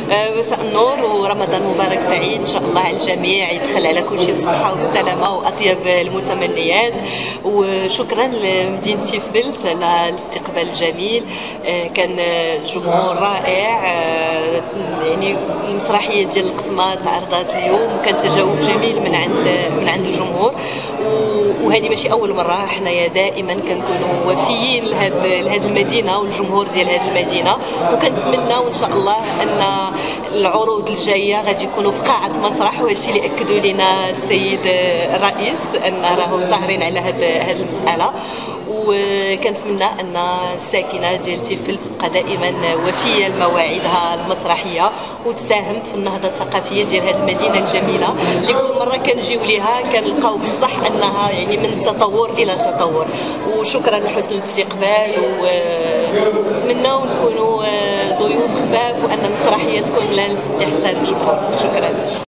مساء النور ورمضان مبارك سعيد ان شاء الله على الجميع، يدخل على كل شيء بالصحه والسلامه واطيب المتمنيات. وشكرا لمدينه تيفلت على الاستقبال الجميل، كان جمهور رائع. يعني المسرحيه ديال القسمه تعرضت اليوم وكان تجاوب جميل من عند الجمهور، وهذه ماشي اول مره، حنايا دائما كنكونوا وفيين لهذه المدينه والجمهور ديال هذه المدينه، وكنتمناو ان شاء الله ان العروض الجايه غادي يكونوا في قاعه مسرح، وهذا الشيء اللي اكدوا لنا السيد الرئيس ان راهم ساهرين على هذه المساله. وكنتمنى ان الساكنه ديال تيفل تبقى دائما وفيه لمواعيدها المسرحيه وتساهم في النهضه الثقافيه ديال هذه المدينه الجميله اللي كل مره كنجيو ليها كنلقاو بصح انها يعني من تطور الى تطور. وشكرا لحسن الاستقبال، ونتمناو نكونوا ضيوف خفاف وان المسرحيه تكون لها استحسان الجمهور. شكرا.